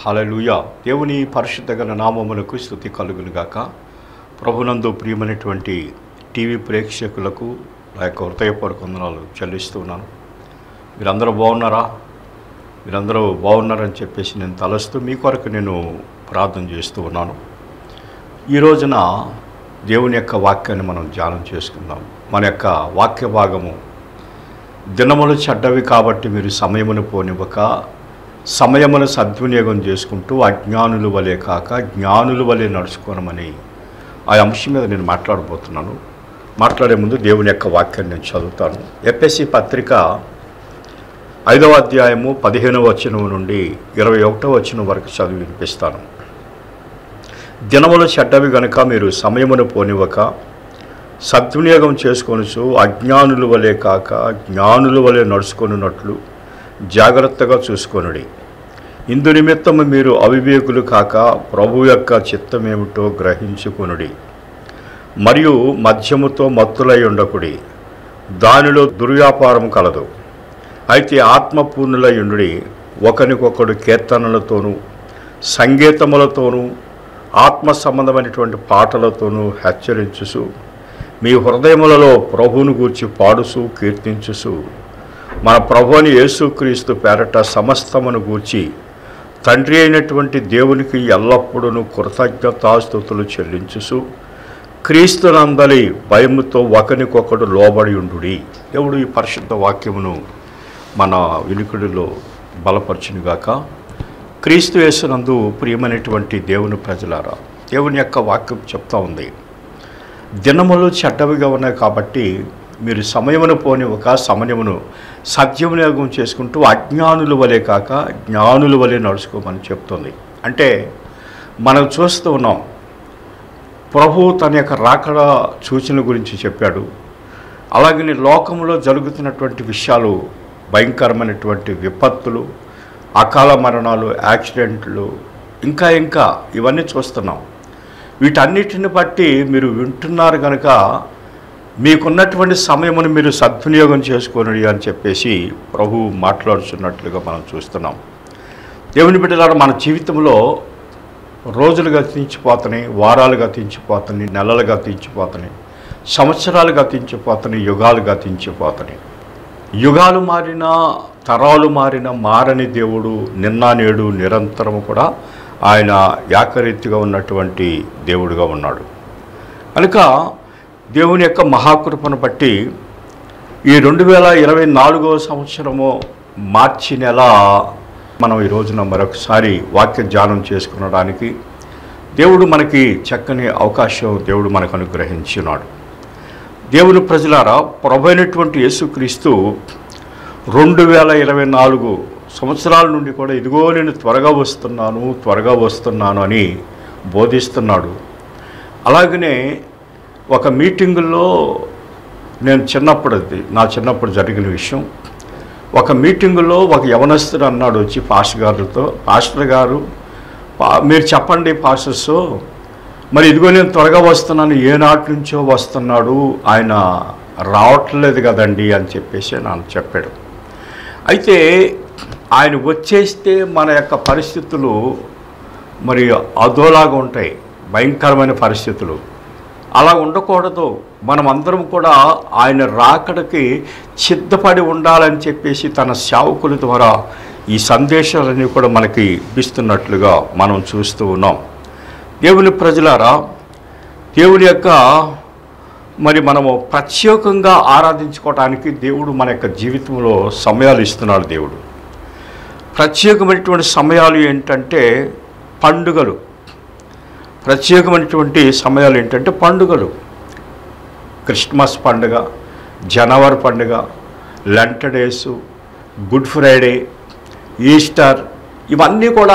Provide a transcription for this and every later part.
హల్లెలూయా. దేవుని పరిశుద్ధ గల నామమునకు స్తుతి కలుగును గాక. ప్రభునందు ప్రియమైనటువంటి టీవీ ప్రేక్షకులకు నా యొక్క హృదయపూర్వక వందనాలు చెల్లిస్తున్నాను. మీరందరూ బాగున్నారా? మీరందరూ బాగున్నారని చెప్పేసి నేను తలస్తూ మీ కొరకు నేను ప్రార్థన చేస్తూ ఉన్నాను. ఈ రోజున దేవుని యొక్క వాక్యాన్ని మనం ధ్యానం చేసుకుందాం. మన యొక్క వాక్య భాగము, దినములు చెడ్డవి కాబట్టి మీరు సమయమును పోనివ్వక సమయమును సద్వినియోగం చేసుకుంటూ అజ్ఞానుల వలె కాక జ్ఞానుల వలె నడుచుకోనమని ఆ అంశం మీద నేను మాట్లాడబోతున్నాను. మాట్లాడే ముందు దేవుని యొక్క వాక్యాన్ని నేను చదువుతాను. ఎఫెసీ పత్రిక 5వ అధ్యాయము 15వ వచనం నుండి 21వ వచనం వరకు చదివి వినిపిస్తాను. దినములు చెడ్డవి గనుక మీరు సమయమును పోనివ్వక సద్వినియోగం చేసుకొనుచు అజ్ఞానుల వలె కాక జ్ఞానుల వలె నడుచుకొనున్నట్లు జాగ్రత్తగా చూసుకొనుడి. ఇందు నిమిత్తము మీరు అవివేకులు కాక ప్రభు యొక్క చిత్తమేమిటో గ్రహించుకొనుడి. మరియు మద్యముతో మత్తులై ఉండకుడి, దానిలో దుర్వ్యాపారం కలదు. అయితే ఆత్మపూర్ణులై ఉండుడి, ఒకరికొకడు కీర్తనలతోనూ సంగీతములతోనూ ఆత్మ సంబంధమైనటువంటి పాటలతోనూ హెచ్చరించుసు మీ హృదయములలో ప్రభువును గూర్చి పాడుసు కీర్తించుసు మన ప్రభువుని యేసుక్రీస్తు పేరట సమస్తమును గూర్చి తండ్రి అయినటువంటి దేవునికి ఎల్లప్పుడూ కృతజ్ఞతాస్తుతులు చెల్లించుసు క్రీస్తునందలి భయముతో ఒకరికొకడు లోబడి ఉండుడి. దేవుడు ఈ పరిశుద్ధ వాక్యమును మన వినికిడిలో బలపరచునుగాక. క్రీస్తు యేసునందు ప్రియమైనటువంటి దేవుని ప్రజలారా, దేవుని యొక్క వాక్యం చెప్తా ఉంది, దినములు చెడ్డవిగా ఉన్నాయి కాబట్టి మీరు సమయమును పోనివ్వక సమయమును సద్వినియోగం చేసుకుంటూ అజ్ఞానుల వలె కాక జ్ఞానుల వలె నడుచుకోమని చెప్తుంది. అంటే మనం చూస్తూ ఉన్నాం, ప్రభు తన యొక్క రాకడ సూచన గురించి చెప్పాడు. అలాగే లోకంలో జరుగుతున్నటువంటి విషయాలు, భయంకరమైనటువంటి విపత్తులు, అకాల మరణాలు, యాక్సిడెంట్లు, ఇంకా ఇవన్నీ చూస్తున్నాం. వీటన్నిటిని బట్టి మీరు వింటున్నారు కనుక మీకున్నటువంటి సమయమును మీరు సద్వినియోగం చేసుకోండి అని చెప్పేసి ప్రభు మాట్లాడుతున్నట్లుగా మనం చూస్తున్నాం. దేవుని బిడ్డలారా, మన జీవితంలో రోజులు గతించిపోతున్నాయి, వారాలు గతించిపోతున్నాయి, నెలలు గతించిపోతున్నాయి, సంవత్సరాలు గతించిపోతున్నాయి, యుగాలు గతించిపోతున్నాయి. యుగాలు మారినా, తరాలు మారినా మారని దేవుడు నిన్న నేడు నిరంతరము కూడా ఆయన ఏకరీతిగా ఉన్నటువంటి దేవుడుగా ఉన్నాడు. కనుక దేవుని యొక్క మహాకృపను బట్టి ఈ 2024వ సంవత్సరము మార్చి నెల మనం ఈ రోజున మరొకసారి వాక్య ధ్యానం చేసుకునడానికి దేవుడు మనకి చక్కని అవకాశం దేవుడు మనకు అనుగ్రహించున్నాడు. దేవుని ప్రజలారా, ప్రభువైనటువంటి యేసుక్రీస్తు 2024 సంవత్సరాల నుండి కూడా ఇదిగో నేను త్వరగా వస్తున్నాను అని బోధిస్తున్నాడు. అలాగనే ఒక మీటింగుల్లో నా చిన్నప్పుడు జరిగిన విషయం, ఒక మీటింగులో ఒక యవనస్తుడు అన్నాడు వచ్చి పాస్టర్ గారు మీరు చెప్పండి పాస్టర్స్, మరి ఇదిగో నేను త్వరగా వస్తున్నాను, ఏనాటి నుంచో వస్తున్నాడు, ఆయన రావట్లేదు కదండి అని చెప్పేసి నాకు చెప్పాడు. అయితే ఆయన వచ్చేస్తే మన యొక్క పరిస్థితులు మరి అదోలాగా ఉంటాయి, భయంకరమైన పరిస్థితులు. అలా ఉండకూడదు, మనమందరం కూడా ఆయన రాకడకి సిద్ధపడి ఉండాలని చెప్పేసి తన సేవకుల ద్వారా ఈ సందేశాలన్నీ కూడా మనకి ఇస్తున్నట్లుగా మనం చూస్తూ ఉన్నాం. దేవుని ప్రజలారా, దేవుని యొక్క మరి మనము ప్రత్యేకంగా ఆరాధించుకోవడానికి దేవుడు మన యొక్క జీవితంలో సమయాలు ఇస్తున్నాడు. దేవుడు ప్రత్యేకమైనటువంటి సమయాలు ఏంటంటే పండుగలు. ప్రత్యేకమైనటువంటి సమయాలు ఏంటంటే పండుగలు. క్రిస్మస్ పండుగ, జనవరి పండుగ, Lent days, good Friday, Easter, ఇవన్నీ కూడా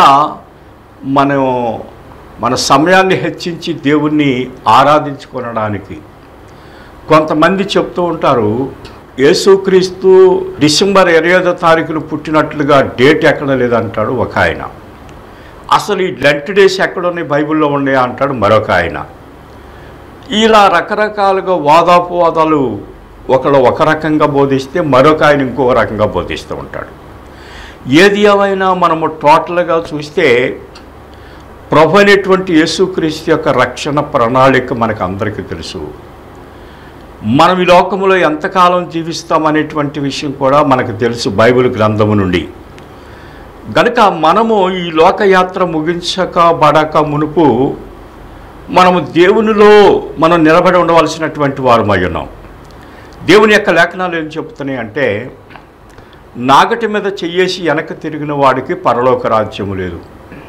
మన సమయాన్ని హెచ్చించి దేవుణ్ణి ఆరాధించుకోవడానికి. కొంతమంది చెప్తూ ఉంటారు, యేసుక్రీస్తు డిసెంబర్ 25వ తారీఖున పుట్టినట్లుగా డేట్ ఎక్కడ లేదంటాడు ఒక ఆయన. అసలు ఈ లెంట్ డేస్ ఎక్కడున్నాయి, బైబిల్లో ఉన్నాయా అంటాడు మరొక ఆయన. ఇలా రకరకాలుగా వాదాపోవాదాలు, ఒకళ్ళు ఒక రకంగా బోధిస్తే మరొక ఆయన ఇంకో రకంగా బోధిస్తూ ఉంటాడు. ఏది ఏమైనా మనము టోటల్గా చూస్తే ప్రభు అనేటువంటి యేసుక్రీస్తు యొక్క రక్షణ ప్రణాళిక మనకు అందరికీ తెలుసు. మనం ఈ లోకంలో ఎంతకాలం జీవిస్తామనేటువంటి విషయం కూడా మనకు తెలుసు బైబిల్ గ్రంథము నుండి. గనుక మనము ఈ లోకయాత్ర ముగించబడక మునుపు మనము దేవునిలో మనం నిలబడి ఉండవలసినటువంటి వారమై ఉన్నాం. దేవుని యొక్క లేఖనాలు ఏం చెప్తున్నాయి అంటే, నాగటి మీద చెయ్యేసి వెనక తిరిగిన వాడికి పరలోక రాజ్యము లేదు,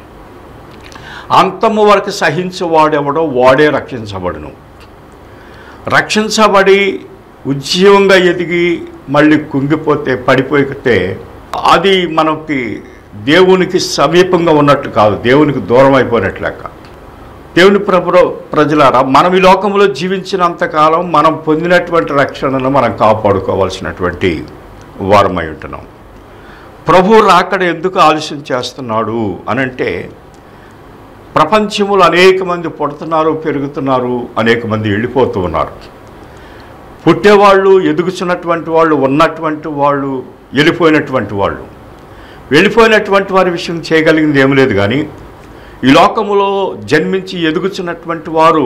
అంతము వరకు సహించేవాడెవడో వాడే రక్షించబడును. రక్షించబడి ఉజ్జీవంగా ఎదిగి మళ్ళీ కుంగిపోతే పడిపోయితే అది మనకి దేవునికి సమీపంగా ఉన్నట్టు కాదు, దేవునికి దూరం అయిపోయినట్లు లెక్క. దేవుని ప్రజలారా, మనం ఈ లోకంలో జీవించినంతకాలం మనం పొందినటువంటి రక్షణను మనం కాపాడుకోవాల్సినటువంటి వారమై ఉంటున్నాం. ప్రభు రాకడ ఎందుకు ఆలస్యం చేస్తున్నాడు అనంటే, ప్రపంచంలో అనేక మంది పుడుతున్నారు, పెరుగుతున్నారు, అనేక మంది వెళ్ళిపోతూ ఉన్నారు. పుట్టేవాళ్ళు, ఎదుగుతున్నటువంటి వాళ్ళు, ఉన్నటువంటి వాళ్ళు, వెళ్ళిపోయినటువంటి వాళ్ళు. వెళ్ళిపోయినటువంటి వారి విషయం చేయగలిగింది ఏమి లేదు. కానీ ఈ లోకములో జన్మించి ఎదుగుతున్నటువంటి వారు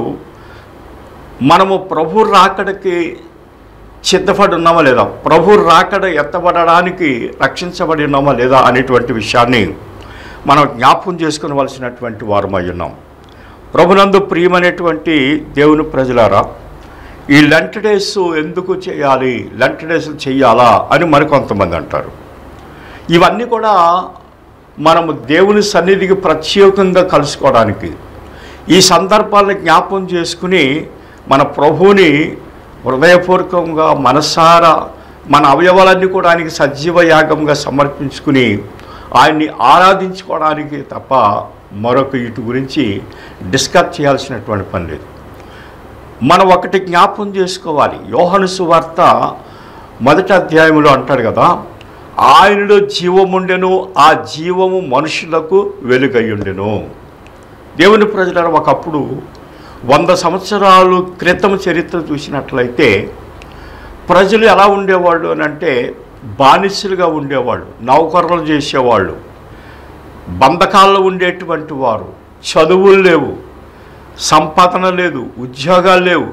మనము ప్రభు రాకడకి సిద్ధపడి ఉన్నామా లేదా, ప్రభు రాకడ ఎత్తబడడానికి రక్షించబడి ఉన్నామా లేదా అనేటువంటి విషయాన్ని మనం జ్ఞాపకం చేసుకునవలసినటువంటి వారమై ఉన్నాం. ప్రభునందు ప్రియమైనటువంటి దేవుని ప్రజలారా, ఈ లెంట్ డేస్ ఎందుకు చేయాలి, లెంట్ డేస్ చెయ్యాలా అని మరికొంతమంది అంటారు. ఇవన్నీ కూడా మనము దేవుని సన్నిధికి ప్రత్యేకంగా కలుసుకోవడానికి, ఈ సందర్భాలను జ్ఞాపకం చేసుకుని మన ప్రభువుని హృదయపూర్వకంగా మనసారా మన అవయవాలన్నీ కూడా ఆయనకి సజీవ యాగంగా సమర్పించుకుని ఆయన్ని ఆరాధించుకోవడానికి తప్ప మరొక ఇటు గురించి డిస్కస్ చేయాల్సినటువంటి పని లేదు. మనం ఒకటి జ్ఞాపకం చేసుకోవాలి. యోహాను సువార్త 1వ అధ్యాయంలో అంటాడు కదా, ఆయనలో జీవముండెను, ఆ జీవము మనుషులకు వెలుగయ్యుండెను. దేవుని ప్రజల ఒకప్పుడు 100 సంవత్సరాలు క్రితం చరిత్ర చూసినట్లయితే ప్రజలు ఎలా ఉండేవాళ్ళు అని అంటే, బానిసలుగా ఉండేవాళ్ళు, నౌకర్లు చేసేవాళ్ళు, బంధకాల్లో ఉండేటువంటి వారు, చదువులు లేవు, సంపాదన లేదు, ఉద్యోగాలు లేవు.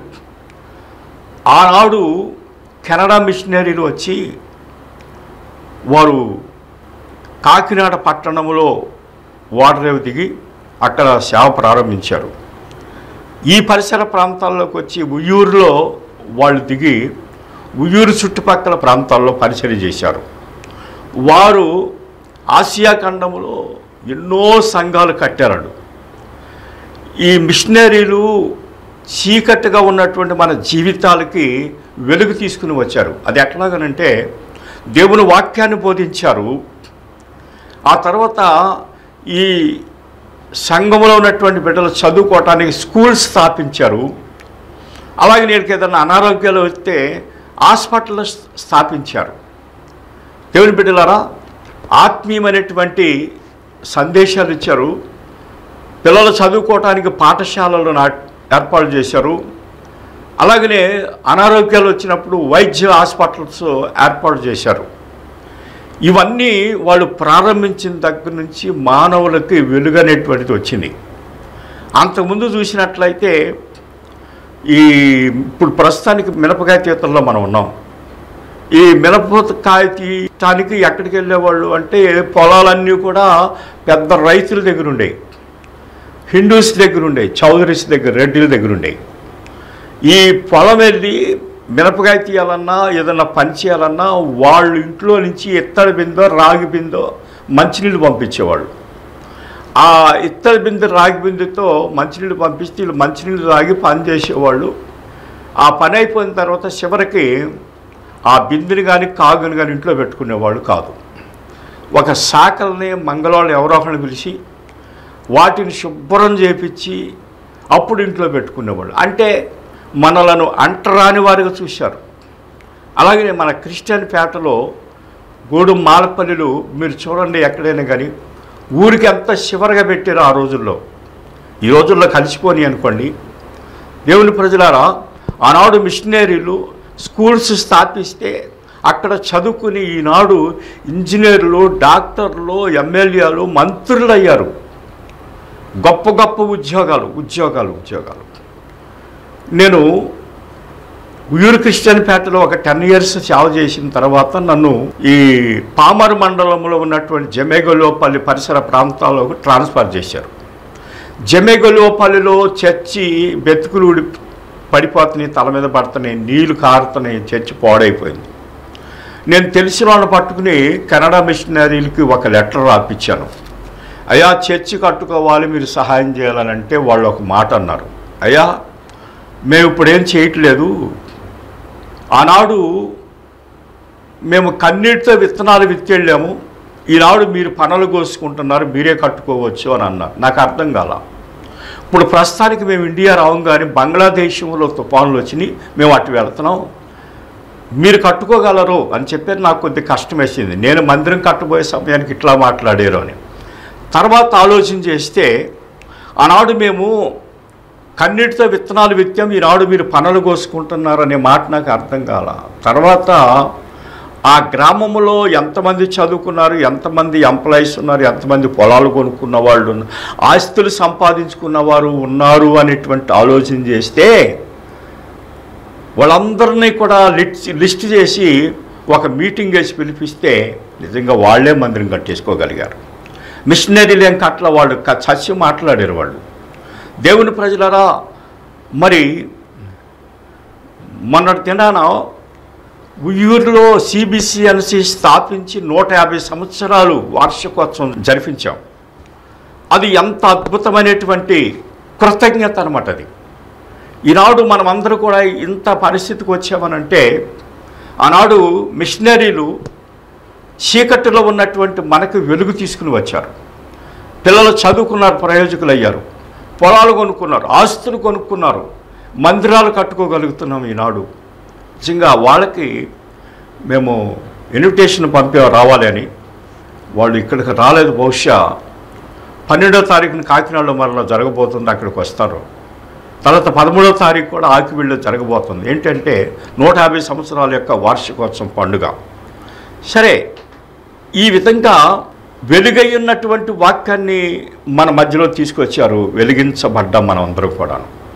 ఆనాడు కెనడా మిషనరీలు వచ్చి వారు కాకినాడ పట్టణంలో ఓడరేవు దిగి అక్కడ సేవ ప్రారంభించారు. ఈ పరిసర ప్రాంతాల్లోకి వచ్చి ఉయ్యూరులో వాళ్ళు దిగి ఉయ్యూరు చుట్టుపక్కల ప్రాంతాల్లో పరిచర్య చేశారు. వారు ఆసియా ఖండంలో ఎన్నో సంఘాలు కట్టారు. ఈ మిషనరీలు చీకట్టుగా ఉన్నటువంటి మన జీవితాలకి వెలుగు తీసుకుని వచ్చారు. అది ఎట్లాగనంటే, దేవుని వాక్యాన్ని బోధించారు. ఆ తర్వాత ఈ సంఘంలో ఉన్నటువంటి బిడ్డలు చదువుకోవటానికి స్కూల్స్ స్థాపించారు. అలాగే నేను ఏదైనా అనారోగ్యాలు వస్తే హాస్పిటల్ స్థాపించారు. దేవుని బిడ్డలారా, ఆత్మీయమైనటువంటి సందేశాలు ఇచ్చారు. పిల్లలు చదువుకోవటానికి పాఠశాలలు ఏర్పాటు చేశారు. అలాగనే అనారోగ్యాలు వచ్చినప్పుడు వైద్య హాస్పిటల్స్ ఏర్పాటు చేశారు. ఇవన్నీ వాళ్ళు ప్రారంభించిన దగ్గర నుంచి మానవులకి వెలుగనేటువంటిది వచ్చింది. అంతకుముందు చూసినట్లయితే ఇప్పుడు ప్రస్తుతానికి మిరపకాయ తీతల్లో మనం ఉన్నాం. ఈ మిరపకాయ తీయటానికి ఎక్కడికి వెళ్ళేవాళ్ళు అంటే, పొలాలన్నీ కూడా పెద్ద రైతుల దగ్గర ఉండేవి, హిందూస్ దగ్గర ఉండేవి, చౌదరీస్ దగ్గర, రెడ్డిల దగ్గర ఉండేవి. ఈ పొలం వెళ్ళి మిరపకాయ తీయాలన్నా ఏదన్నా పని చేయాలన్నా వాళ్ళు ఇంట్లో నుంచి ఇత్తడి బిందో రాగి బిందో మంచినీళ్ళు పంపించేవాళ్ళు. ఆ ఇత్తడి బిందె రాగి బిందెతో మంచినీళ్ళు పంపిస్తే వీళ్ళు మంచినీళ్ళు తాగి పని చేసేవాళ్ళు. ఆ పని అయిపోయిన తర్వాత చివరికి ఆ బిందెని కానీ కాగుని కానీ ఇంట్లో పెట్టుకునేవాళ్ళు కాదు. ఒక శాఖల్ని మంగళవాళ్ళు ఎవరో ఒకరిని పిలిచి వాటిని శుభ్రం చేపించి అప్పుడు ఇంట్లో పెట్టుకునేవాళ్ళు. అంటే మనలను అంటరాని వారిగా చూశారు. అలాగే మన క్రిస్టియన్ పేటలో గూడు మాలపల్లిలు మీరు చూడండి, ఎక్కడైనా కానీ ఊరికి ఎంత చివరగా పెట్టారో ఆ రోజుల్లో. ఈ రోజుల్లో కలిసిపోని అనుకోండి. దేవుని ప్రజలారా, ఆనాడు మిషనరీలు స్కూల్స్ స్థాపిస్తే అక్కడ చదువుకుని ఈనాడు ఇంజనీర్లు, డాక్టర్లు, ఎమ్మెల్యేలు, మంత్రులు అయ్యారు. గొప్ప గొప్ప ఉద్యోగాలు. నేను ఉయ్యూరు క్రిస్టియన్పేటలో ఒక 10 years సేవ చేసిన తర్వాత నన్ను ఈ పామర్ మండలంలో ఉన్నటువంటి జమేగొల్లుపల్లి పరిసర ప్రాంతాలకు ట్రాన్స్ఫర్ చేశారు. జమేగొల్లుపల్లిలో చర్చి బెతుకులు పడిపోతున్నాయి, తల మీద పడుతున్నాయి, నీళ్లు కారుతున్నాయి, చర్చి పాడైపోయింది. నేను తెలిసిన వాళ్ళని పట్టుకుని కెనడా మిషనరీలకి ఒక లెటర్ రాపించాను. అయ్యా చర్చి కట్టుకోవాలి, మీరు సహాయం చేయాలనంటే వాళ్ళు ఒక మాట అన్నారు, అయ్యా మేము ఇప్పుడేం చేయట్లేదు, ఆనాడు మేము కన్నీటితో విత్తనాలు విత్తెళ్ళాము, ఈనాడు మీరు పనులు కోసుకుంటున్నారు, మీరే కట్టుకోవచ్చు అని అన్నారు. నాకు అర్థం కాల. ఇప్పుడు ప్రస్తుతానికి మేము ఇండియా రావంగానే బంగ్లాదేశంలో తుఫానులు వచ్చినాయి, మేము అటు వెళ్తున్నాం, మీరు కట్టుకోగలరు అని చెప్పి నాకు కొద్ది కష్టం వేసింది. నేను మందిరం కట్టబోయే సమయానికి ఇట్లా మాట్లాడారు అని. తర్వాత ఆలోచన చేస్తే ఆనాడు మేము కన్నీటితో విత్తనాలు విత్తాం, ఈనాడు మీరు పనులు కోసుకుంటున్నారు అనే మాట నాకు అర్థం కాల. తర్వాత ఆ గ్రామంలో ఎంతమంది చదువుకున్నారు, ఎంతమంది ఎంప్లాయీస్ ఉన్నారు, ఎంతమంది పొలాలు కొనుక్కున్న వాళ్ళు ఉన్నారు, ఆస్తులు సంపాదించుకున్న వారు ఉన్నారు అనేటువంటి ఆలోచన చేస్తే వాళ్ళందరినీ కూడా లిస్ట్ చేసి ఒక మీటింగ్ వేసి పిలిపిస్తే నిజంగా వాళ్ళే మందిరం కట్టేసుకోగలిగారు. మిషనరీలు ఏం కట్ల, వాళ్ళు చచ్చి మాట్లాడారు వాళ్ళు. దేవుని ప్రజలరా, మరి మొన్నటి దినాన ఉయ్యూరులో CBCNC స్థాపించి 150 సంవత్సరాలు వార్షికోత్సవం జరిపించాం. అది ఎంత అద్భుతమైనటువంటి కృతజ్ఞత అన్నమాట. అది ఈనాడు మనమందరూ కూడా ఇంత పరిస్థితికి వచ్చామనంటే ఆనాడు మిషనరీలు చీకటిలో ఉన్నటువంటి మనకు వెలుగు తీసుకుని వచ్చారు. పిల్లలు చదువుకున్నారు, ప్రయోజకులు అయ్యారు, పొలాలు కొనుక్కున్నారు, ఆస్తులు కొనుక్కున్నారు, మందిరాలు కట్టుకోగలుగుతున్నాం. ఈనాడు నిజంగా వాళ్ళకి మేము ఇన్విటేషన్ పంపే రావాలి అని, వాళ్ళు ఇక్కడికి రాలేదు. బహుశా 12వ తారీఖున కాకినాడలో మరలా జరగబోతుంది, అక్కడికి వస్తారు. తర్వాత 13వ తారీఖు కూడా ఆకివీడులో జరగబోతుంది. ఏంటంటే 150 సంవత్సరాల యొక్క వార్షికోత్సవం పండుగ. సరే, ఈ విధంగా వెలుగయ్యున్నటువంటి వాక్యాన్ని మన మధ్యలో తీసుకొచ్చారు. వెలిగించబడ్డాం మనం అందరం కూడా.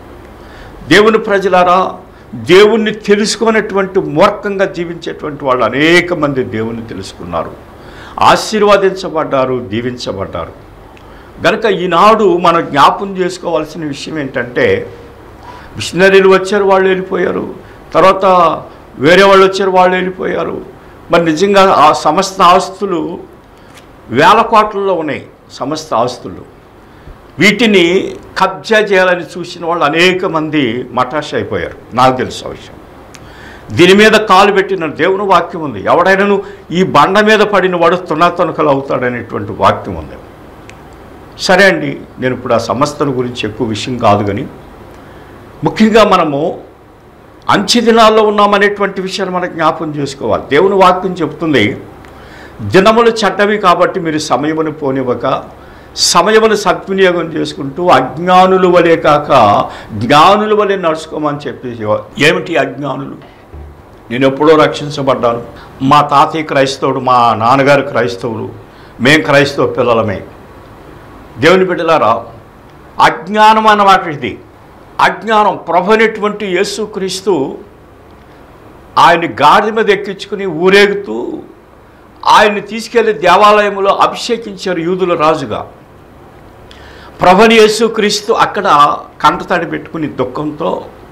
దేవుని ప్రజలారా, దేవుణ్ణి తెలుసుకున్నటువంటి మూర్ఖంగా జీవించేటువంటి వాళ్ళు అనేక మంది దేవుణ్ణి తెలుసుకున్నారు, ఆశీర్వదించబడ్డారు, దీవించబడ్డారు. కనుక ఈనాడు మనం జ్ఞాపం చేసుకోవాల్సిన విషయం ఏంటంటే, మిషనరీలు వచ్చారు, వాళ్ళు వెళ్ళిపోయారు, తర్వాత వేరే వాళ్ళు వచ్చారు, వాళ్ళు వెళ్ళిపోయారు. మరి నిజంగా ఆ సమస్త ఆస్తులు వేల కోట్లలో ఉన్నాయి. సమస్త ఆస్తులు వీటిని కబ్జా చేయాలని చూసిన వాళ్ళు అనేక మంది మటాష్ అయిపోయారు. నాకు తెలుసు ఆ విషయం. దీని మీద కాలు పెట్టిన దేవుని వాక్యం ఉంది, ఎవడైనాను ఈ బండ మీద పడిన వాడు తునకలు అవుతాడనేటువంటి వాక్యం ఉంది. సరే అండి, నేను ఇప్పుడు ఆ సమస్తల గురించి ఎక్కువ విషయం కాదు, కానీ ముఖ్యంగా మనము అంచె దినాల్లో ఉన్నామనేటువంటి విషయాన్ని మనం జ్ఞాపకం చేసుకోవాలి. దేవుని వాక్యం చెప్తుంది, దినములు చెడ్డవి కాబట్టి మీరు సమయమును పోనివ్వక సమయమును సద్వినియోగం చేసుకుంటూ అజ్ఞానుల వలె కాక జ్ఞానుల వలె నడుచుకోమని చెప్పి. ఏమిటి అజ్ఞానులు? నేను ఎప్పుడో రక్షించబడ్డాను, మా తాతయ్య క్రైస్తవుడు, మా నాన్నగారు క్రైస్తవులు, మేం క్రైస్తవ పిల్లలమే. దేవుని బిడ్డలారా, అజ్ఞానం అన్నమాట ఇది. అజ్ఞానం. ప్రభువైనటువంటి యేసుక్రీస్తు ఆయన్ని గాడిద మీద ఎక్కించుకుని ఊరేగుతూ ఆయన్ని తీసుకెళ్లి దేవాలయంలో అభిషేకించారు యూదుల రాజుగా. ప్రభువైన యేసుక్రీస్తు అక్కడ కంటతడి పెట్టుకుని దుఃఖంతో,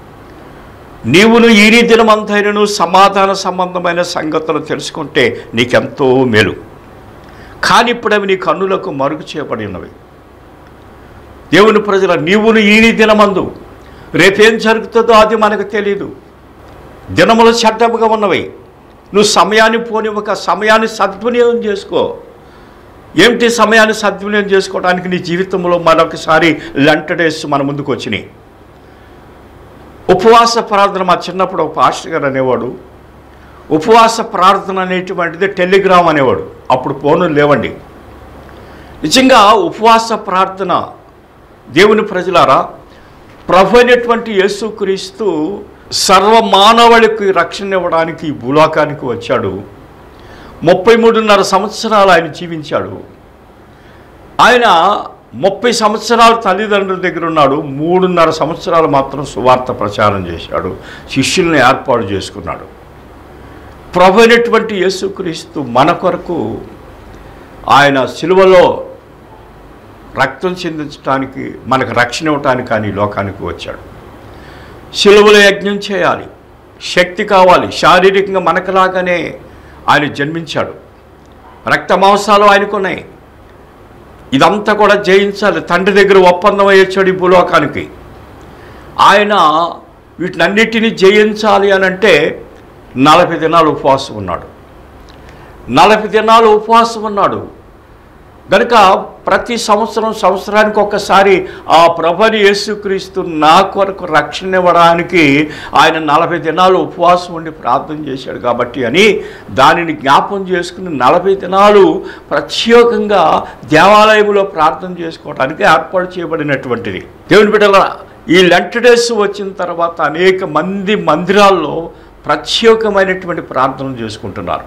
నీవును ఈ దినమంతైనను సమాధాన సంబంధమైన సంగతులు తెలుసుకుంటే నీకెంతో మేలు, కానీ ఇప్పుడు అవి నీ కన్నులకు మరుగు చేయబడి ఉన్నవి. దేవుని ప్రజల, నీవును ఈ దినమందు రేపేం జరుగుతుందో అది మనకు తెలియదు. దినములు చెడ్డముగా ఉన్నవి. నువ్వు సమయాన్ని పోనివ్వక సమయాన్ని సద్వినియోగం చేసుకో. ఏమిటి సమయాన్ని సద్వినియోగం చేసుకోవడానికి? నీ జీవితంలో మరొకసారి లంట డేస్ మన ముందుకు వచ్చినాయి. ఉపవాస ప్రార్థన. మా చిన్నప్పుడు ఒక పాస్టర్ గారు అనేవాడు, ఉపవాస ప్రార్థన అనేటువంటిది టెలిగ్రామ్ అనేవాడు. అప్పుడు ఫోన్లు లేవండి. నిజంగా ఉపవాస ప్రార్థన, దేవుని ప్రజలారా, ప్రభు అయినటువంటి యేసుక్రీస్తు సర్వమానవుడికి రక్షణ ఇవ్వడానికి ఈ భూలోకానికి వచ్చాడు. 33.5 సంవత్సరాలు ఆయన జీవించాడు. ఆయన 30 సంవత్సరాలు తల్లిదండ్రుల దగ్గర ఉన్నాడు. 3.5 సంవత్సరాలు మాత్రం సువార్త ప్రచారం చేశాడు, శిష్యుల్ని ఏర్పాటు చేసుకున్నాడు. ప్రభు అయినటువంటి యేసుక్రీస్తు మన కొరకు ఆయన సిలువలో రక్తం చిందించడానికి, మనకు రక్షణ ఇవ్వటానికి ఆయన ఈ లోకానికి వచ్చాడు. సిలువలో యజ్ఞం చేయాలి, శక్తి కావాలి. శారీరకంగా మనకులాగానే ఆయన జన్మించాడు, రక్త మాంసాలు ఆయనకున్నాయి. ఇదంతా కూడా జయించాలి. తండ్రి దగ్గర ఒప్పందం అయ్యొచ్చాడు ఈ భూలోకానికి. ఆయన వీటినన్నిటినీ జయించాలి అని అంటే 40 దినాలు ఉపవాసం ఉన్నాడు. 40 దినాలు ఉపవాసం ఉన్నాడు కనుక ప్రతి సంవత్సరానికి ఒక్కసారి ఆ ప్రభుని యేసుక్రీస్తు నా కొరకు రక్షణ ఇవ్వడానికి ఆయన 40 దినాలు ఉపవాసం ఉండి ప్రార్థన చేశాడు కాబట్టి అని దానిని జ్ఞాపం చేసుకుని 40 దినాలు ప్రత్యేకంగా దేవాలయంలో ప్రార్థన చేసుకోవడానికి ఏర్పాటు చేయబడినటువంటిది. దేవుని బిడ్డలారా, ఈ లెంట్ డేస్ వచ్చిన తర్వాత అనేక మంది మందిరాల్లో ప్రత్యేకమైనటువంటి ప్రార్థనలు చేసుకుంటున్నారు.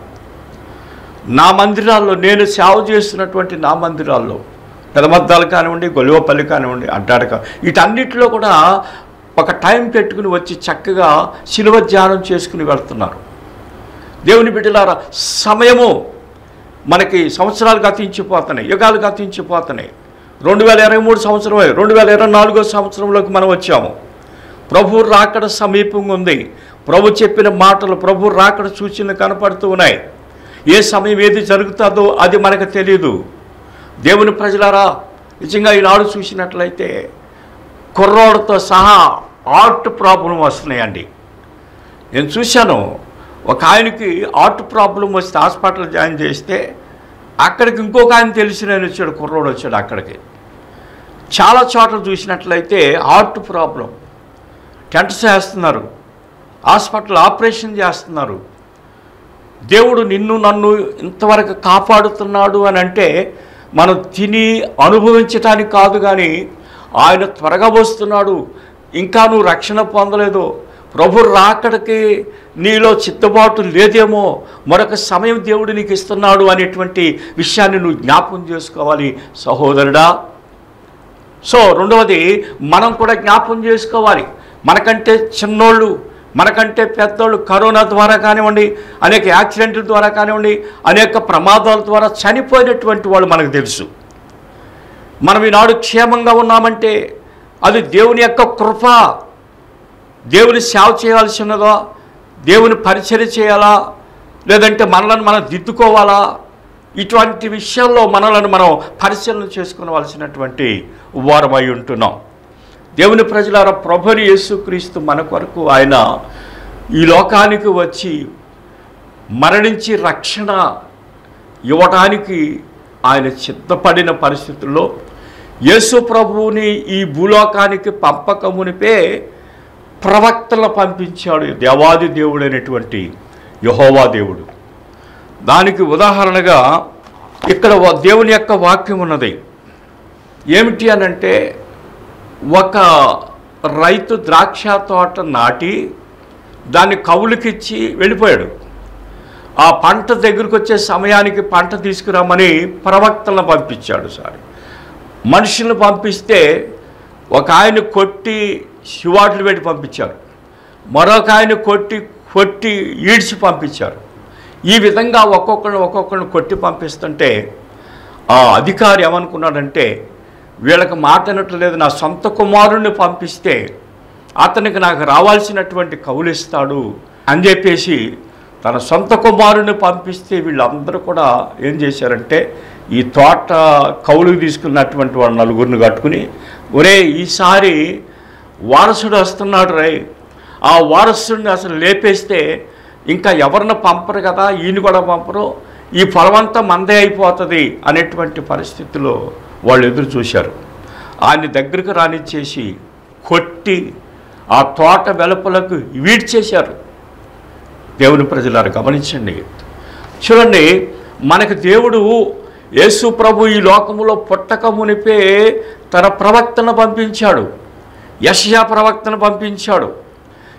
నా మందిరాల్లో, నేను సేవ చేస్తున్నటువంటి నా మందిరాల్లో, పెదమద్దాలు కానివ్వండి, గొలువపల్లి కానివ్వండి, అడ్డాడక, వీటన్నిటిలో కూడా ఒక టైం పెట్టుకుని వచ్చి చక్కగా శిలువ ధ్యానం చేసుకుని వెళ్తున్నారు. దేవుని బిడ్డలారా, సమయము మనకి సంవత్సరాలు గతించిపోతున్నాయి, యుగాలు గతించిపోతున్నాయి. 2023 సంవత్సరమే, 2024 సంవత్సరంలోకి మనం వచ్చాము. ప్రభు రాకడ సమీపంగా ఉంది. ప్రభు చెప్పిన మాటలు, ప్రభు రాకడ సూచనలు కనపడుతూ ఉన్నాయి. ఏ సమయం ఏది జరుగుతుందో అది మనకు తెలియదు. దేవుని ప్రజలారా, నిజంగా ఈనాడు చూసినట్లయితే కుర్రోడితో సహా హార్ట్ ప్రాబ్లం వస్తున్నాయండి. నేను చూశాను, ఒక ఆయనకి హార్ట్ ప్రాబ్లం వస్తే హాస్పిటల్ జాయిన్ చేస్తే అక్కడికి ఇంకొక ఆయన తెలిసిన ఆయన వచ్చాడు, కుర్రోడు వచ్చాడు అక్కడికి. చాలా చోట్ల చూసినట్లయితే హార్ట్ ప్రాబ్లం, టెంట్స్ వేస్తున్నారు, హాస్పిటల్ ఆపరేషన్ చేస్తున్నారు. దేవుడు నిన్ను నన్ను ఇంతవరకు కాపాడుతున్నాడు అని అంటే మనం తిని అనుభవించటానికి కాదు, కానీ ఆయన త్వరగా వస్తున్నాడు, ఇంకా నువ్వు రక్షణ పొందలేదు, ప్రభు రాకడికి నీలో చిత్తబాటు లేదేమో, మరొక సమయం దేవుడు నీకు ఇస్తున్నాడు అనేటువంటి విషయాన్ని నువ్వు జ్ఞాపకం చేసుకోవాలి సహోదరుడా. సో రెండవది, మనం కూడా జ్ఞాపకం చేసుకోవాలి. మనకంటే చిన్నోళ్ళు, మనకంటే పెద్దోళ్ళు కరోనా ద్వారా కానివ్వండి, అనేక యాక్సిడెంట్ల ద్వారా కానివ్వండి, అనేక ప్రమాదాల ద్వారా చనిపోయినటువంటి వాళ్ళు మనకు తెలుసు. మనం ఈనాడు క్షేమంగా ఉన్నామంటే అది దేవుని యొక్క కృప. దేవుని సేవ చేయాల్సినదా, దేవుని పరిచర్య చేయాలా, లేదంటే మనలను మనం దిద్దుకోవాలా, ఇటువంటి విషయాల్లో మనలను మనం పరిశీలన చేసుకోవాల్సినటువంటి వారమై ఉంటున్నాం. దేవుని ప్రజలారా, ప్రభుని యేసుక్రీస్తు మన కొరకు ఆయన ఈ లోకానికి వచ్చి మరణించి రక్షణ ఇవ్వటానికి ఆయన సిద్ధపడిన పరిస్థితుల్లో యేసు ప్రభువుని ఈ భూలోకానికి పంపకమునిపే ప్రవక్తలను పంపించాడు దేవాది దేవుడైనటువంటి యెహోవా దేవుడు. దానికి ఉదాహరణగా ఇక్కడ దేవుని యొక్క వాక్యం ఉన్నది. ఏమిటి అనంటే, ఒక రైతు ద్రాక్ష తోట నాటి దాన్ని కౌలుకిచ్చి వెళ్ళిపోయాడు. ఆ పంట దగ్గరికి వచ్చే సమయానికి పంట తీసుకురామని ప్రవక్తలను పంపించాడు. మనుషులను పంపిస్తే ఒక ఆయన కొట్టి శివాట్లు పెట్టి పంపించారు, మరొక ఆయన కొట్టి ఈడ్చి పంపించారు. ఈ విధంగా ఒక్కొక్కరిని కొట్టి పంపిస్తుంటే ఆ అధికారి ఏమనుకున్నాడంటే, వీళ్ళకి మాట అనట్లేదు, నా సొంత కుమారుణ్ణి పంపిస్తే అతనికి నాకు రావాల్సినటువంటి కౌలు ఇస్తాడు అని చెప్పేసి తన సొంత కుమారుణ్ణి పంపిస్తే వీళ్ళందరూ కూడా ఏం చేశారంటే, ఈ తోట కౌలుకు తీసుకున్నటువంటి వాళ్ళు నలుగురిని కట్టుకుని, ఒరే ఈసారి వారసుడు వస్తున్నాడు రే, ఆ వారసుడిని అసలు లేపేస్తే ఇంకా ఎవరిని పంపరు కదా, ఈయన కూడా పంపరు, ఈ పొలమంతా మందే అయిపోతుంది అనేటువంటి పరిస్థితిలో వాళ్ళు ఎదురు చూశారు. ఆయన దగ్గరికి రానిచ్చేసి కొట్టి ఆ తోట వెలుపలకు వీడ్చేశారు. దేవుని ప్రజలారు గమనించండి, చూడండి, మనకు దేవుడు యేసు ప్రభు ఈ లోకములో పుట్టక మునిపే తన ప్రవక్తను పంపించాడు, యెషయా ప్రవక్తను పంపించాడు.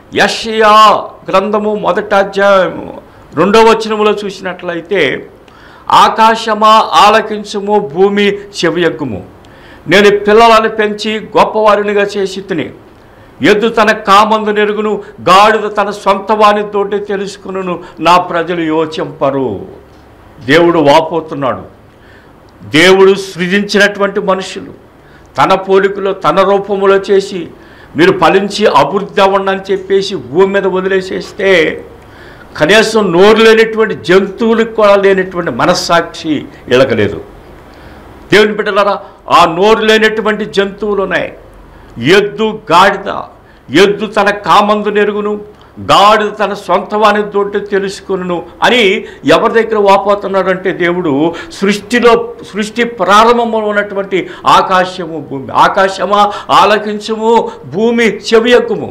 యెషయా గ్రంథము 1వ అధ్యాయము 2వ వచనములో చూసినట్లయితే, ఆకాశమా ఆలకించుము, భూమి చెవియొగ్గుము, నేను పిల్లలను పెంచి గొప్పవారినిగా చేసి తిని, ఎద్దు తన కామందు నెరుగును, గాడిద తన సొంత వానితోటి తెలుసుకును, నా ప్రజలు యోచింపరు. దేవుడు వాపోతున్నాడు. దేవుడు సృజించినటువంటి మనుషులు తన పోలికలో తన రూపములో చేసి మీరు ఫలించి అభివృద్ధి అవ్వండి అని చెప్పేసి భూమి మీద వదిలేసేస్తే, కనీసం నోరు లేనటువంటి జంతువులకు కూడా లేనటువంటి మనస్సాక్షి ఇళ్ళకలేదు. దేవుని బిడ్డలారా, ఆ నోరు లేనటువంటి జంతువులు ఉన్నాయి. ఎద్దు, గాడిద. ఎద్దు తన కామందు నెరుగును, గాడిద తన సొంత వాని తోటి తెలుసుకును అని ఎవరి దగ్గర వాపోతున్నాడంటే, దేవుడు సృష్టి ప్రారంభంలో ఉన్నటువంటి ఆకాశము, భూమి. ఆకాశమా ఆలకించుము, భూమి చెవియొగ్గుము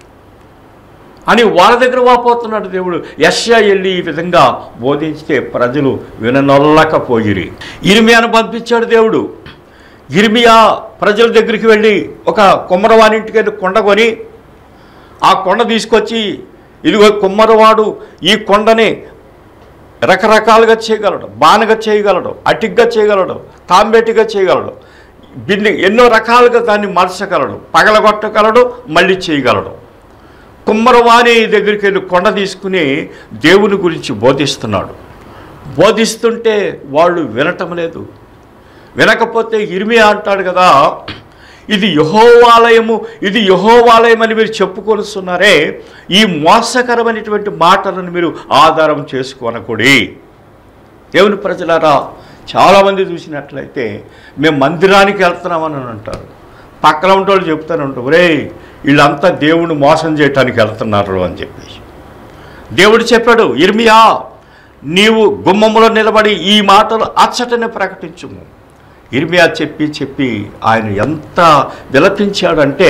అని వాళ్ళ దగ్గర వాపోతున్నాడు దేవుడు. యెషయా వెళ్ళి ఈ విధంగా బోధించితే ప్రజలు విననొల్లకపోయిరి. ఇర్మియాను పంపించాడు దేవుడు. ఇర్మియా ప్రజల దగ్గరికి వెళ్ళి ఒక కుమ్మరవాని ఇంటికి వెళ్ళి కొండ కొని, ఆ కొండ తీసుకొచ్చి, ఇదిగో కుమ్మరవాడు ఈ కొండని రకరకాలుగా చేయగలడు, బానగా చేయగలడు, అటిగ్గా చేయగలడు, తాంబేటిగా చేయగలడు, బిన్ని ఎన్నో రకాలుగా దాన్ని మార్చగలడు, పగలగొట్టగలడు, మళ్ళీ చేయగలడు. కుమ్మరవాణి దగ్గరికి వెళ్ళి కొండ తీసుకుని దేవుని గురించి బోధిస్తున్నాడు. బోధిస్తుంటే వాళ్ళు వినటం లేదు. వినకపోతే ఇర్మియా అంటాడు కదా, ఇది యెహోవాలయము, ఇది యెహోవాలయం అని మీరు చెప్పుకొస్తున్నారే, ఈ మోసకరమైనటువంటి మాటలను మీరు ఆధారం చేసుకోనకూడి. దేవుని ప్రజలారా, చాలామంది చూసినట్లయితే మేము మందిరానికి వెళ్తున్నామని అంటారు. పక్కన ఉంటోళ్ళు చెప్తాను ఉంటారు, ఒరే వీళ్ళంతా దేవుని మోసం చేయటానికి వెళ్తున్నారు అని చెప్పేసి. దేవుడు చెప్పాడు, ఇర్మియా నీవు గుమ్మములో నిలబడి ఈ మాటలు అచ్చటనే ప్రకటించుము. ఇర్మియా చెప్పి ఆయన ఎంత విలపించాడంటే,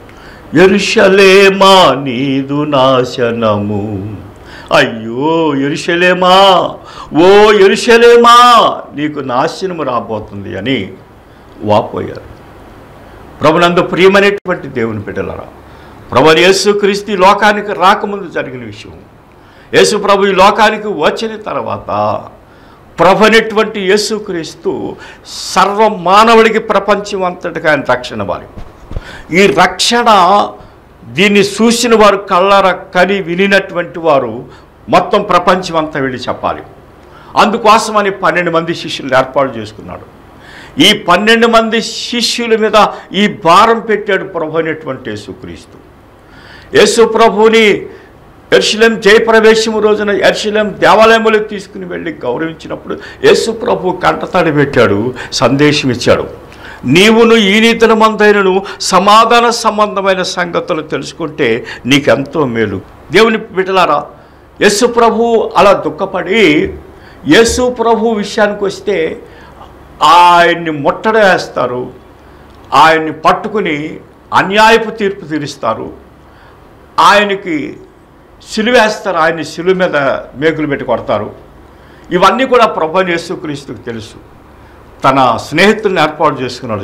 యెరూషలేమా నీదు నాశనము, అయ్యో యెరూషలేమా, ఓ యెరూషలేమా నీకు నాశనము రాబోతుంది అని వాపోయారు. ప్రభునందు ప్రియమైనటువంటి దేవుని బిడ్డలారా, ప్రభువైన యేసుక్రీస్తు ఈ లోకానికి రాకముందు జరిగిన విషయం. యేసు ప్రభు ఈ లోకానికి వచ్చిన తర్వాత ప్రభు అనేటువంటి యేసుక్రీస్తు సర్వ మానవుడికి ప్రపంచం అంతటికి ఆయన రక్షణ వారి. ఈ రక్షణ దీన్ని చూసిన వారు, కళ్ళారా కని వినినటువంటి వారు మొత్తం ప్రపంచం అంతా వెళ్ళి చెప్పాలి. అందుకోసమని 12 మంది శిష్యులు ఏర్పాటు చేసుకున్నాడు. ఈ 12 మంది శిష్యుల మీద ఈ భారం పెట్టాడు ప్రభు అనేటువంటి యేసుక్రీస్తు. యేసు ప్రభువుని యెరూషలేం జయప్రవేశము రోజున యెరూషలేం దేవాలయంలో తీసుకుని వెళ్ళి గౌరవించినప్పుడు యేసు ప్రభు కంటతడి పెట్టాడు, సందేశం ఇచ్చాడు. నీవును ఈ నీతిన మందైనను సమాధాన సంబంధమైన సంగతులు తెలుసుకుంటే నీకెంతో మేలు. దేవుని బిడ్డలారా, యేసు ప్రభు అలా దుఃఖపడి, యేసు ప్రభు విషయానికి వస్తే ఆయన్ని ముట్టడి వేస్తారు, ఆయన్ని పట్టుకుని అన్యాయపు తీర్పు తీరుస్తారు, ఆయనకి సిలువేస్తారు, ఆయన్ని సిలువ మీద మేకులు పెట్టి కొడతారు. ఇవన్నీ కూడా ప్రభువైన యేసుక్రీస్తుకు తెలుసు. తన స్నేహితుల్ని ఏర్పాటు చేసుకున్నాడు,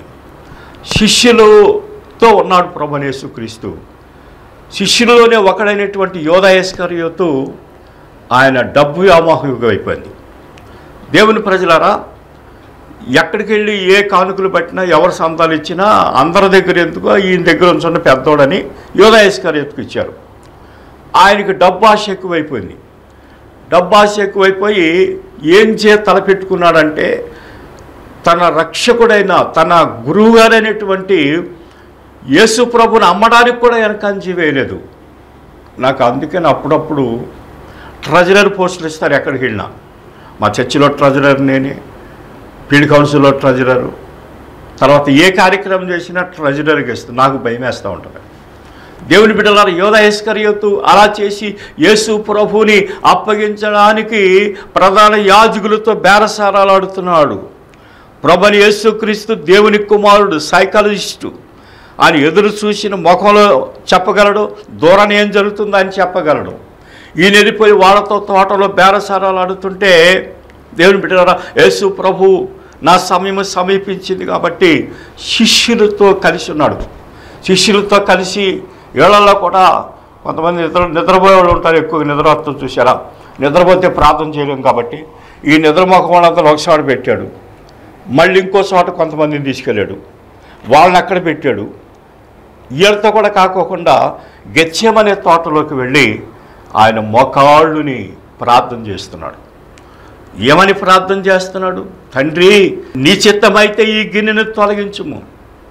శిష్యులతో ఉన్నాడు ప్రభువైన యేసుక్రీస్తు. శిష్యులలోనే ఒకడైనటువంటి యోధా ఇస్కరియోతు ఆయన డబ్బు వ్యామోహంగా అయిపోయింది. దేవుని ప్రజలారా, ఎక్కడికి వెళ్ళి ఏ కానుకలు పట్టినా, ఎవరు సంతాలు ఇచ్చినా అందరి దగ్గర ఎందుకో ఈయన దగ్గర ఉంచున్న పెద్దోడని యోధా ఇస్కరియోతుకు ఇచ్చారు. ఆయనకి డబ్బు ఆశ ఎక్కువైపోయింది. డబ్బు ఆశ ఎక్కువైపోయి ఏం తలపెట్టుకున్నాడంటే, తన రక్షకుడైన తన గురువుగారైనటువంటి యేసు ప్రభుని అమ్మడానికి కూడా వెనకంజి వేయలేదు. నాకు అందుకని అప్పుడప్పుడు ట్రెజరర్ పోస్టులు ఇస్తారు ఎక్కడికి వెళ్ళినా. మా చర్చిలో ట్రెజరర్ నేనే, ఫీల్డ్ కౌన్సిల్లో ట్రెజరరు, తర్వాత ఏ కార్యక్రమం చేసినా ట్రెజరర్కి ఇస్తాను. నాకు భయం వేస్తూ ఉంటుంది. దేవుని బిడ్డలారా, యోధా ఇస్కరియోతు అలా చేసి యేసు ప్రభుని అప్పగించడానికి ప్రధాన యాజకులతో బేరసారాలు ఆడుతున్నాడు. ప్రభుని యేసుక్రీస్తు దేవుని కుమారుడు, సైకాలజిస్టు. ఆయన ఎదురు చూసిన ముఖంలో చెప్పగలడు, దూరాన్ని ఏం జరుగుతుందో అని చెప్పగలడు. ఈయన వెళ్ళిపోయి వాళ్ళతో తోటలో బేరసారాలు ఆడుతుంటే, దేవుని బిడ్డలారా, యేసు ప్రభు నా సమయం సమీపించింది కాబట్టి శిష్యులతో కలిసి ఉన్నాడు. శిష్యులతో కలిసి ఏళ్లలో కూడా కొంతమంది నిద్రపోయే వాళ్ళు ఉంటారు, ఎక్కువ నిద్ర వస్తుంది చూసారా. నిద్రపోతే ప్రార్థన చేయలేము కాబట్టి ఈ నిద్ర ముఖం వాళ్ళంతా ఒకసారి పెట్టాడు, మళ్ళీ ఇంకో చోట కొంతమందిని తీసుకెళ్ళాడు, వాళ్ళని అక్కడ పెట్టాడు. వీళ్ళతో కూడా కాకోకుండా గెత్సేమనే తోటలోకి వెళ్ళి ఆయన మోకాళ్ళుని ప్రార్థన చేస్తున్నాడు. ఏమని ప్రార్థన చేస్తున్నాడు? తండ్రి, నీ చిత్తమైతే ఈ గిన్నెను తొలగించుము,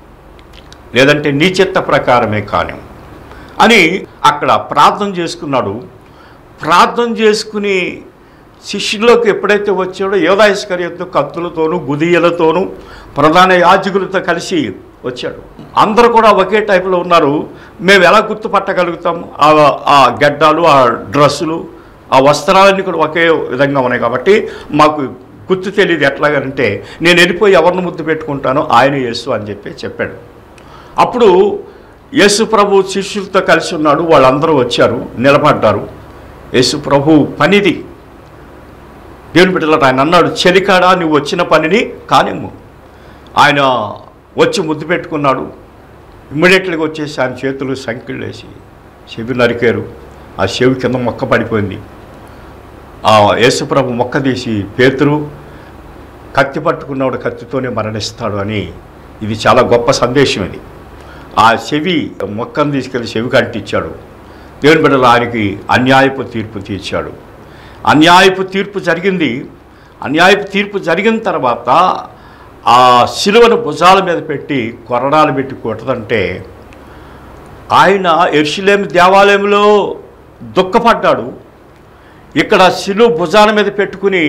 లేదంటే నీ చిత్త ప్రకారమే కాని అని అక్కడ ప్రార్థన చేసుకున్నాడు. ప్రార్థన చేసుకుని శిష్యుల్లోకి ఎప్పుడైతే వచ్చాడో యోధా ఇస్కరియోతు కత్తులతోనూ గుదియలతోనూ ప్రధాన యాజకులతో కలిసి వచ్చాడు. అందరూ కూడా ఒకే టైపులో ఉన్నారు. మేము ఎలా గుర్తుపట్టగలుగుతాం? ఆ గడ్డాలు, ఆ డ్రెస్సులు, ఆ వస్త్రాలన్నీ కూడా ఒకే విధంగా ఉన్నాయి కాబట్టి మాకు గుర్తు తెలియదు. ఎట్లాగంటే నేను వెళ్ళిపోయి ఎవరిని ముద్దు పెట్టుకుంటానో ఆయన యేసు అని చెప్పాడు. అప్పుడు యేసు ప్రభు శిష్యులతో కలిసి ఉన్నాడు. వాళ్ళందరూ వచ్చారు, నిలబడ్డారు. యేసు ప్రభు పనిది. దేవుని బిడ్డలారా, ఆయన అన్నాడు, చెలికాడా నువ్వు వచ్చిన పనిని కానిమ్ము. ఆయన వచ్చి ముద్దు పెట్టుకున్నాడు. ఇమ్మీడియట్గా వచ్చేసి ఆయన చేతులు సంఖ్యలు వేసి చెవి నరికారు. ఆ చెవి కింద మొక్క పడిపోయింది. ఆ యేసు ప్రభు మొక్క తీసి, పేతురు కత్తి పట్టుకున్నవాడు కత్తితోనే మరణిస్తాడు అని, ఇది చాలా గొప్ప సందేశం. ఇది ఆ చెవి మొక్కను తీసుకెళ్ళి చెవికి అంటించాడు. దేవుని బిడ్డలు, ఆయనకి అన్యాయపు తీర్పు తీర్చాడు. అన్యాయపు తీర్పు జరిగింది. అన్యాయపు తీర్పు జరిగిన తర్వాత ఆ శిలువను భుజాల మీద పెట్టి కొరడాలు పెట్టి కొట్టదంటే ఆయన యెరూషలేము దేవాలయంలో దుఃఖపడ్డాడు. ఇక్కడ శిలువ భుజాల మీద పెట్టుకుని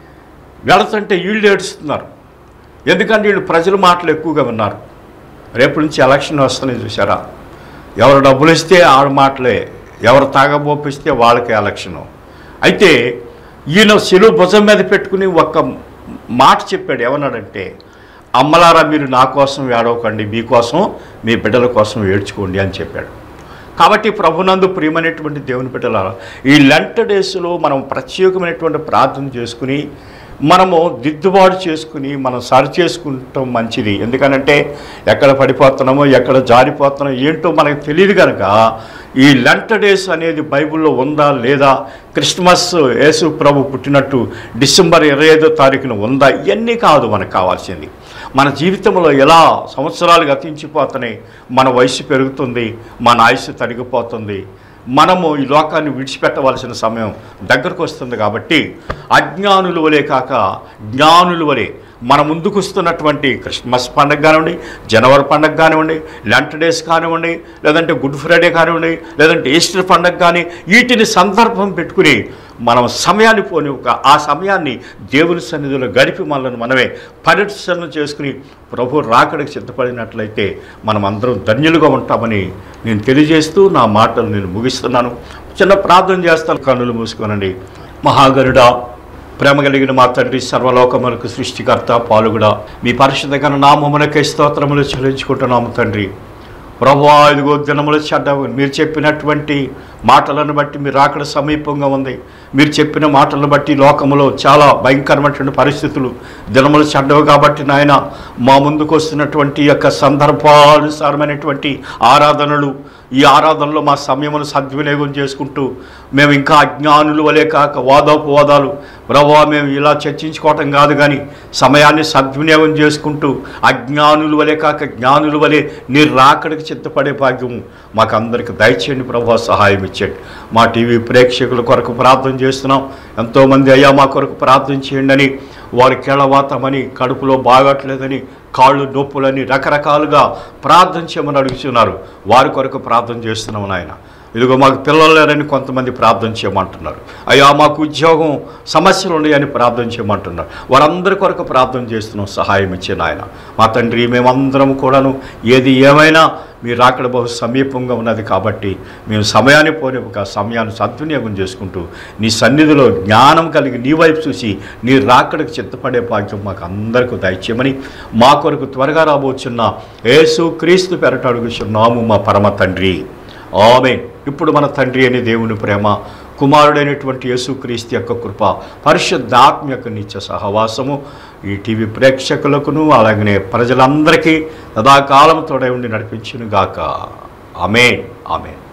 వెళుతుంటే వీళ్ళు ఏడుస్తున్నారు. ఎందుకంటే వీళ్ళు ప్రజల మాటలు ఎక్కువగా విన్నారు. రేపు నుంచి ఎలక్షన్ వస్తున్నాయి చూసారా. ఎవరు డబ్బులు ఇస్తే ఆడ మాటలే, ఎవరు తాగబోపిస్తే వాళ్ళకే ఎలక్షను. అయితే ఈయన శిలువ భుజం మీద పెట్టుకుని ఒక్క మాట చెప్పాడు. ఏమన్నాడంటే, అమ్మలారా మీరు నా కోసం ఏడవకండి, మీకోసం మీ బిడ్డల కోసం ఏడ్చుకోండి అని చెప్పాడు. కాబట్టి ప్రభునందు ప్రియమైనటువంటి దేవుని బిడ్డలారా, ఈ లెంట్ డేస్లో మనం ప్రత్యేకమైనటువంటి ప్రార్థన చేసుకుని మనము దిద్దుబాటు చేసుకుని మనం సరి చేసుకుంటాం మంచిది. ఎందుకనంటే ఎక్కడ పడిపోతున్నామో ఎక్కడ జారిపోతున్నామో ఏంటో మనకు తెలియదు కనుక ఈ లెంట్ డేస్ అనేది బైబిల్లో ఉందా లేదా, క్రిస్మస్ యేసు ప్రభు పుట్టినట్టు డిసెంబర్ 25వ తారీఖున ఉందా, ఇవన్నీ కాదు మనకు కావాల్సింది. మన జీవితంలో ఎలా సంవత్సరాలు గతించిపోతున్నాయి, మన వయసు పెరుగుతుంది, మన ఆయుస్సు తరిగిపోతుంది, మనము ఈ లోకాన్ని విడిచిపెట్టవలసిన సమయం దగ్గరకు వస్తుంది. కాబట్టి అజ్ఞానుల వలె కాక జ్ఞానుల వలె మన ముందుకు వస్తున్నటువంటి క్రిస్మస్ పండుగ కానివ్వండి, జనవరి పండుగ కానివ్వండి, లెంట్ డేస్ కానివ్వండి, లేదంటే గుడ్ ఫ్రైడే కానివ్వండి, లేదంటే ఈస్టర్ పండుగ కానీ, వీటిని సందర్భం పెట్టుకుని మనం సమయాన్ని ఆ సమయాన్ని దేవుని సన్నిధిలో గడిపి మనల్ని మనమే పరిశీలన చేసుకుని ప్రభు రాకడికి సిద్ధపడినట్లయితే మనం అందరం ధన్యులుగా ఉంటామని నేను తెలియజేస్తూ నా మాటలు నేను ముగిస్తున్నాను. చిన్న ప్రార్థన చేస్తాను. కన్నులు మూసుకోనండి. మహాగరుడా, ప్రేమ కలిగిన మా తండ్రి, సర్వలోకములకు సృష్టికర్త, పాలుగుడా, మీ పరిశుద్ధ ఘన నామమునకే స్తోత్రములు చెల్లించుకుంటున్నాము తండ్రి. ప్రభువా, ఇదిగో దినములు చెడ్డ, మీరు చెప్పినటువంటి మాటలను బట్టి మీరు రాకడ సమీపంగా ఉంది. మీరు చెప్పిన మాటలను బట్టి లోకములో చాలా భయంకరమైనటువంటి పరిస్థితులు, దినములు చెడ్డవు కాబట్టి నాయన మా ముందుకు వస్తున్నటువంటి యొక్క సందర్భానుసారమైనటువంటి ఆరాధనలు, ఈ ఆరాధనలో మా సమయమును సద్వినియోగం చేసుకుంటూ మేము ఇంకా అజ్ఞానులు వలె కాక వాదోపవాదాలు ప్రభువా మేము ఇలా చర్చించుకోవటం కాదు, కానీ సమయాన్ని సద్వినియోగం చేసుకుంటూ అజ్ఞానుల వలె కాక జ్ఞానుల వలె నీ రాకడికి సిద్ధపడే భాగ్యం మాకు అందరికీ దయచేయండి ప్రభువా, సహాయం ఇచ్చేయండి. మా టీవీ ప్రేక్షకుల కొరకు ప్రార్థన చేస్తున్నాం. ఎంతోమంది అయ్యా మా కొరకు ప్రార్థన చేయండి అని, వారి కేళవాతమని, కడుపులో బాగట్లేదని, కాళ్ళు నొప్పులని రకరకాలుగా ప్రార్థన చేయమని అడుగుతున్నారు. వారి కొరకు ప్రార్థన చేస్తున్నాం నాయన. ఇదిగో మాకు పిల్లలు లేరని కొంతమంది ప్రార్థన చేయమంటున్నారు. అయ్యా మాకు ఉద్యోగం సమస్యలు ఉన్నాయని ప్రార్థన చేయమంటున్నారు. వారందరి కొరకు ప్రార్థన చేస్తున్నాం. సహాయం ఇచ్చే నాయన. మా తండ్రి, మేమందరం కూడాను ఏది ఏమైనా మీరు రాకడ బహు సమీపంగా ఉన్నది కాబట్టి మేము సమయాన్ని పోనివ్వక సమయాన్ని సద్వినియోగం చేసుకుంటూ నీ సన్నిధిలో జ్ఞానం కలిగి నీ వైపు చూసి నీ రాకడకు చిత్తపడే భాగ్యం మాకు అందరికీ దయచేయమని మా కొరకు త్వరగా రాబోచున్న యేసు క్రీస్తు పేరట అడుగుచున్నాము మా పరమ తండ్రి. ఆమేన్. ఇప్పుడు మన తండ్రి అనే దేవుని ప్రేమ, కుమారుడైనటువంటి యేసుక్రీస్తు యొక్క కృప, పరిశుద్ధాత్మ యొక్క నిత్య సహవాసము ఈ టీవీ ప్రేక్షకులకును అలాగనే ప్రజలందరికీ సదాకాలం తోడై ఉండి నడిపించును గాక. ఆమేన్. ఆమేన్.